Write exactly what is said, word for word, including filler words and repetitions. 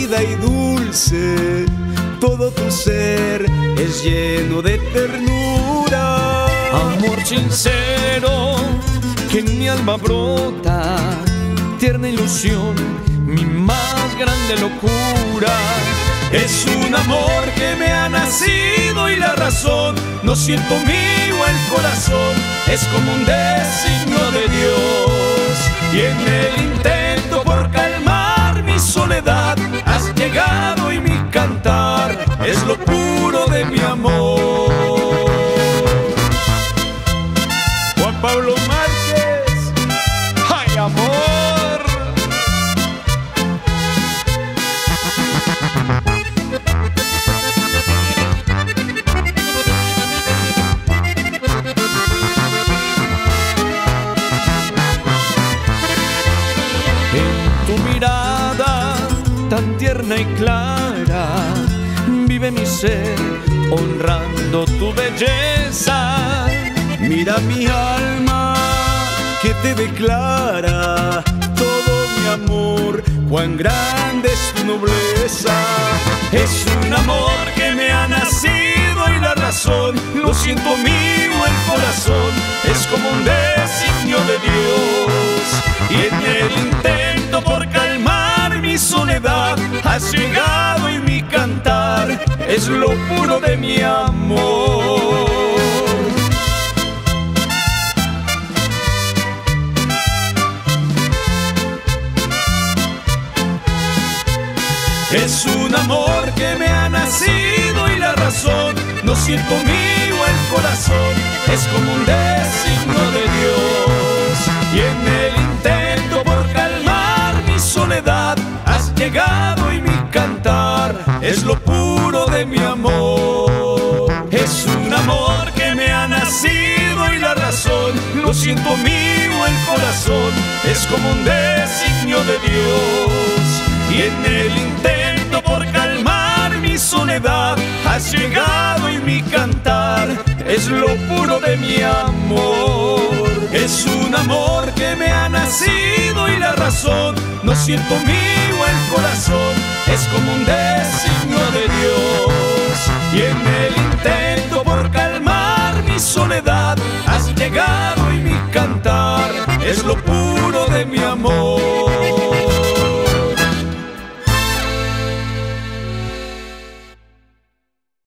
cálida y dulce, todo tu ser es lleno de ternura. Amor sincero que en mi alma brota, tierna ilusión, mi más grande locura. Es un amor que me ha nacido y la razón no siento mío el corazón, es como un designio de Dios. Y en el intento por calmar mi soledad has llegado y mi cantar es lo puro de mi amor. Juan Pablo Márquez, ¡ay, amor! Tan tierna y clara, vive mi ser honrando tu belleza. Mira mi alma que te declara todo mi amor, cuán grande es tu nobleza. Es un amor que me ha nacido y la razón lo siento mío el corazón, es como un designio de Dios. Y en el intento por calmar mi soledad has llegado y mi cantar es lo puro de mi amor. Es un amor que me ha nacido y la razón no siento mío el corazón, es como un designio de Dios. Y en el intento por calmar mi soledad has llegado y mi cantar es lo puro de mi amor. Es un amor que me ha nacido y la razón lo siento mío el corazón, es como un designio de Dios. Y en el intento por calmar mi soledad has llegado y mi cantar es lo puro de mi amor. Es un amor que me ha nacido y la razón no siento mío el corazón, es como un designio de Dios. Y en el intento por calmar mi soledad has llegado y mi cantar es lo puro de mi amor.